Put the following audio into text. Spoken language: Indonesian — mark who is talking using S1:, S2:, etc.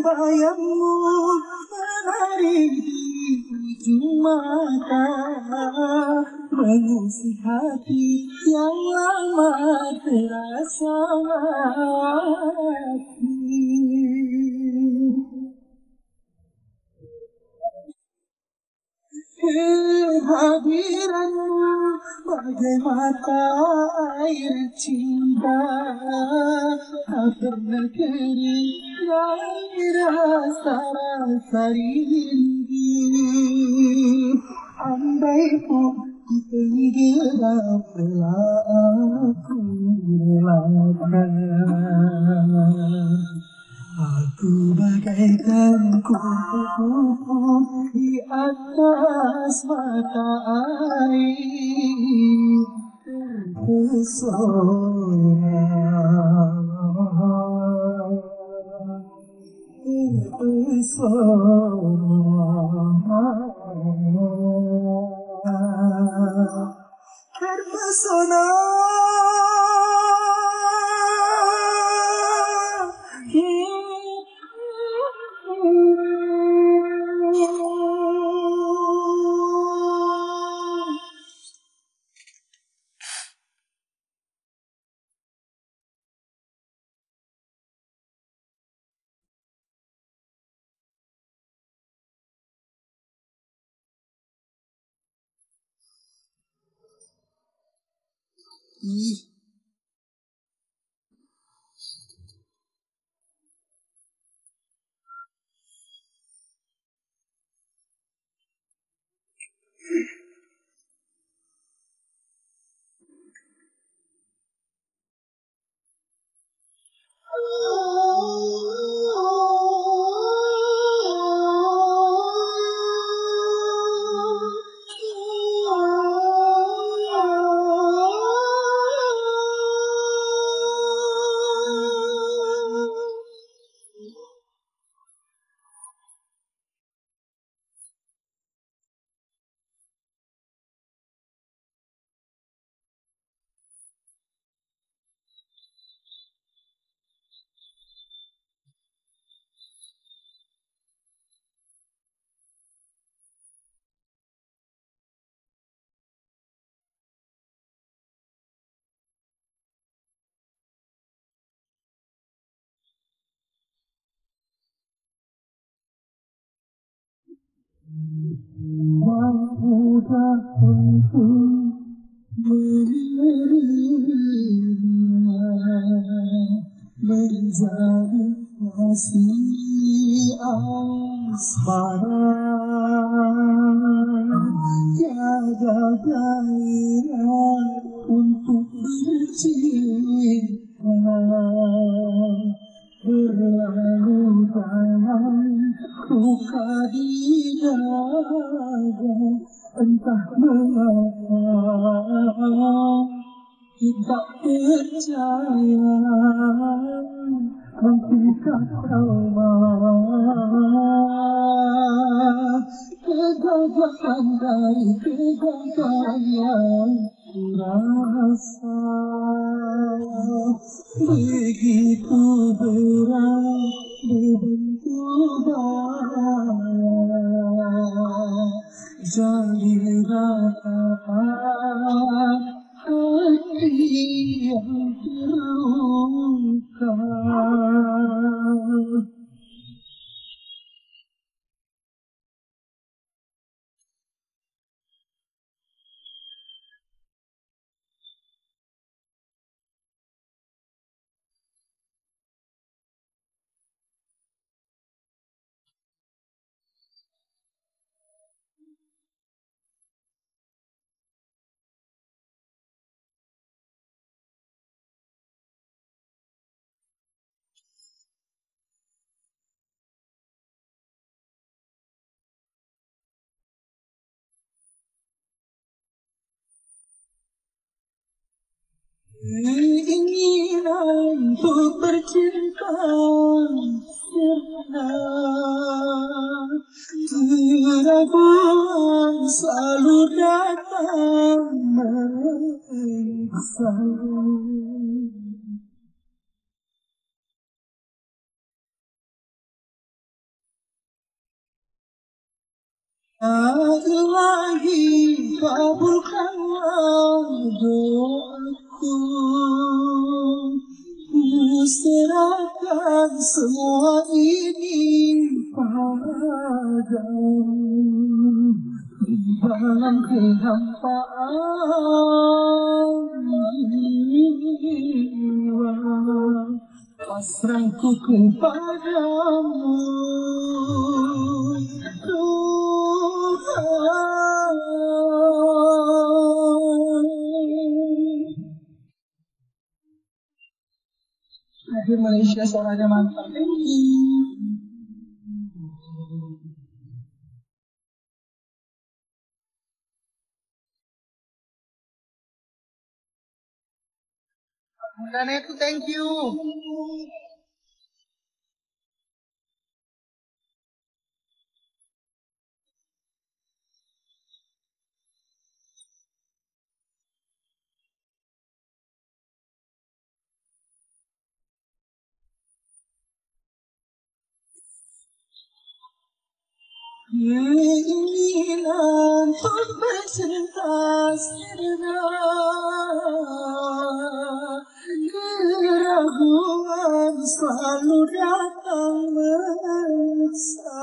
S1: bayangmu menari di ujung mata, mengusik hati yang lama terasa mati. Kehadiranmu bagai mata air cinta, tak pernah kering dari rasa-rasa rindu. Andai pun kita gelap telah aku relakan. Aku bagaikan kupu-kupu di atas mata air terpesona, terpesona. Mahudah untuk menerima menjadi kasih asmara, tiada gairah untuk bercinta. Berlalu dalam luka di dada, entah mengapa tidak percaya mampukah trauma kegagalan dari kegagalan yang kurasa. Begitu berat dibentuk daya, jadi ratapan hati yang terluka. Keinginan untuk bercinta sirna, keraguan selalu datang menyiksa. Ilahi, kabulkanlah doaku. Ku serahkan semua ini padamu. Dalam kehampaan jiwa, pasrahku kepadamu Tuhan. Hadir Malaysia suaranya mantap. Thank you. Dan itu thank you. Keinginan untuk bercinta sirna, keraguan selalu datang menyiksa.